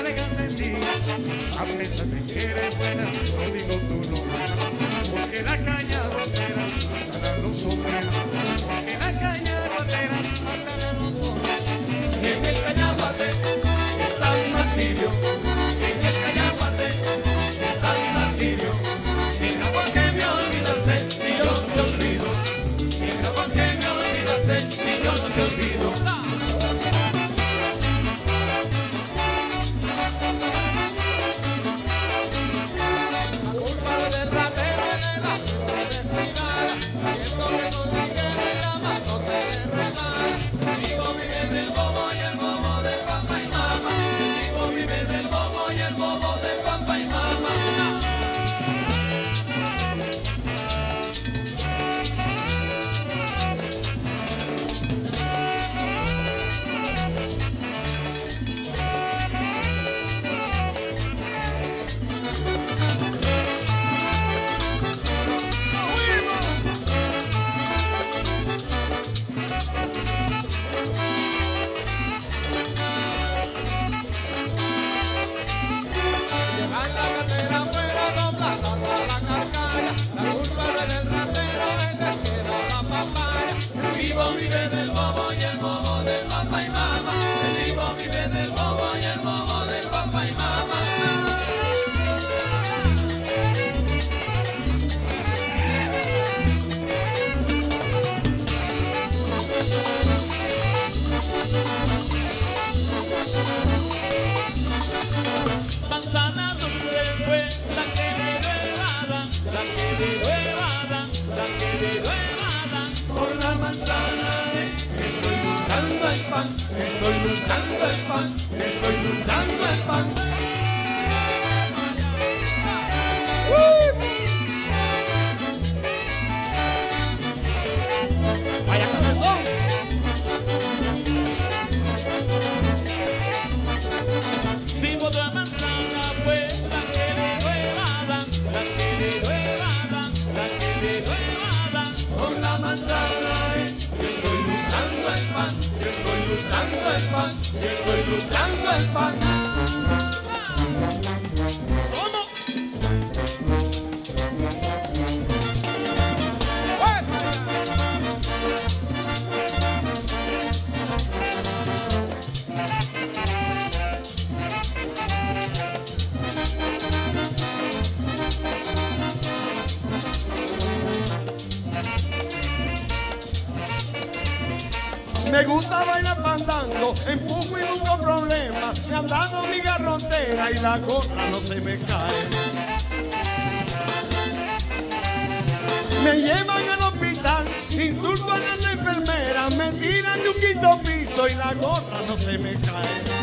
la dejaste en ti. A pesar de que eres buena, no digo tu nombre, porque la caña botera matan a los hombres, porque la caña botera matan a los hombres. En el cañaguate está mi martirio, en el cañaguate está mi martirio. Mira por qué me olvidaste si yo no te olvido, mira por qué me olvidaste si yo no te olvido. Manzana dulce fue la que me dio la que me dio la que me dio por la manzana. Estoy luchando el pan, estoy luchando el pan, estoy luchando el pan. Vaya cabezón. Si otra manzana fue la que me dio la que me dio la que me dio por la manzana. Estoy luchando el pan, estoy luchando el pan, estoy luchando el pan. ¿Cómo? Me gusta bailar fandango, empujo y nunca problema. Me han dado mi garrotera y la gorra no se me cae. Me llevan al hospital, insulto a la enfermera, me tiran de un quinto piso y la gorra no se me cae.